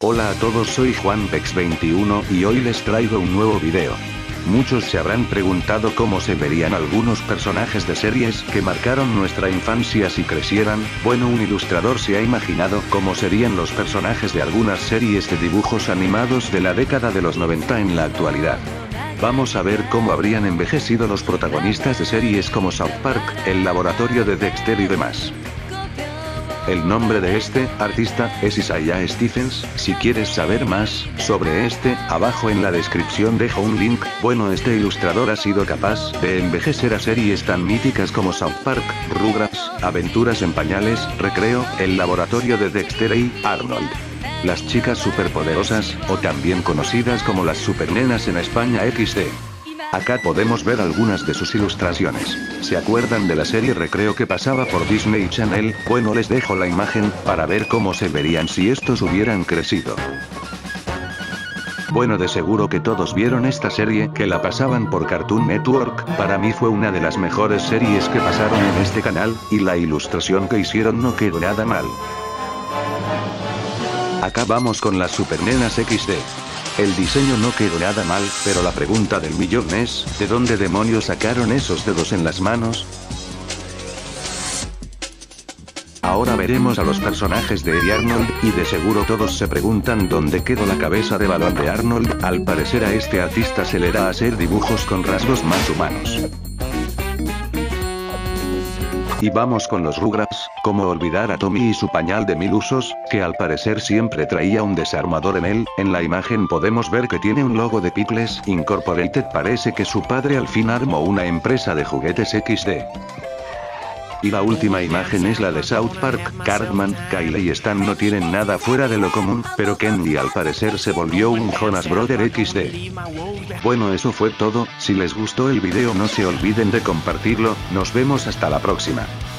Hola a todos, soy JuanPex21 y hoy les traigo un nuevo video. Muchos se habrán preguntado cómo se verían algunos personajes de series que marcaron nuestra infancia si crecieran. Bueno, un ilustrador se ha imaginado cómo serían los personajes de algunas series de dibujos animados de la década de los 90 en la actualidad. Vamos a ver cómo habrían envejecido los protagonistas de series como South Park, El Laboratorio de Dexter y demás. El nombre de este artista es Isaiah Stephens. Si quieres saber más sobre este, abajo en la descripción dejo un link. Bueno, este ilustrador ha sido capaz de envejecer a series tan míticas como South Park, Rugrats, Aventuras en Pañales, Recreo, El Laboratorio de Dexter y Arnold. Las chicas superpoderosas, o también conocidas como las supernenas en España XD. Acá podemos ver algunas de sus ilustraciones. ¿Se acuerdan de la serie Recreo que pasaba por Disney Channel? Bueno, les dejo la imagen para ver cómo se verían si estos hubieran crecido. Bueno, de seguro que todos vieron esta serie que la pasaban por Cartoon Network. Para mí fue una de las mejores series que pasaron en este canal, y la ilustración que hicieron no quedó nada mal. Acá vamos con las supernenas XD. El diseño no quedó nada mal, pero la pregunta del millón es, ¿de dónde demonios sacaron esos dedos en las manos? Ahora veremos a los personajes de Eddie Arnold, y de seguro todos se preguntan dónde quedó la cabeza de balón de Arnold. Al parecer a este artista se le da hacer dibujos con rasgos más humanos. Y vamos con los Rugrats. ¿Cómo olvidar a Tommy y su pañal de 1000 usos, que al parecer siempre traía un desarmador en él? En la imagen podemos ver que tiene un logo de Pickles Incorporated. Parece que su padre al fin armó una empresa de juguetes XD. Y la última imagen es la de South Park. Cartman, Kyle y Stan no tienen nada fuera de lo común, pero Kenny al parecer se volvió un Jonas Brother XD. Bueno, eso fue todo. Si les gustó el video no se olviden de compartirlo. Nos vemos hasta la próxima.